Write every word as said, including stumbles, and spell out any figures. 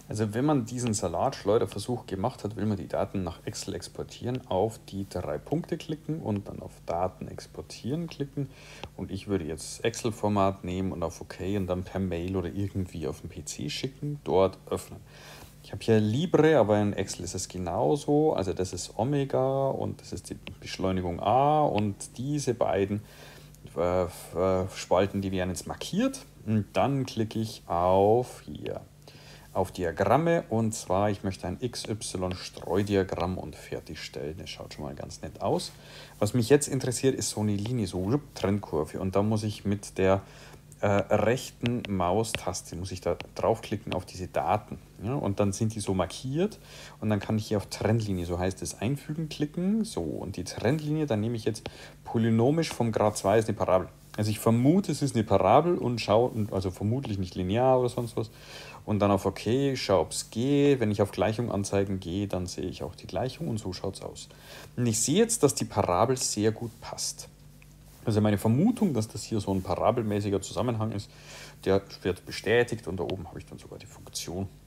Also wenn man diesen Salatschleuderversuch gemacht hat, will man die Daten nach Excel exportieren, auf die drei Punkte klicken und dann auf Daten exportieren klicken. Und ich würde jetzt Excel-Format nehmen und auf OK und dann per Mail oder irgendwie auf den P C schicken, dort öffnen. Ich habe hier Libre, aber in Excel ist es genauso. Also das ist Omega und das ist die Beschleunigung A und diese beiden äh, Spalten, die werden jetzt markiert. Und dann klicke ich auf hier auf Diagramme und zwar, ich möchte ein X Y-Streudiagramm und fertigstellen. Das schaut schon mal ganz nett aus. Was mich jetzt interessiert, ist so eine Linie, so Trendkurve und da muss ich mit der äh, rechten Maustaste, muss ich da draufklicken auf diese Daten, ja, und dann sind die so markiert und dann kann ich hier auf Trendlinie, so heißt es, einfügen klicken, so, und die Trendlinie, dann nehme ich jetzt polynomisch vom Grad zwei, ist eine Parabel. Also ich vermute, es ist eine Parabel und schaue, also vermutlich nicht linear oder sonst was. Und dann auf OK, schaue, ob es geht. Wenn ich auf Gleichung anzeigen gehe, dann sehe ich auch die Gleichung und so schaut es aus. Und ich sehe jetzt, dass die Parabel sehr gut passt. Also meine Vermutung, dass das hier so ein parabelmäßiger Zusammenhang ist, der wird bestätigt und da oben habe ich dann sogar die Funktion.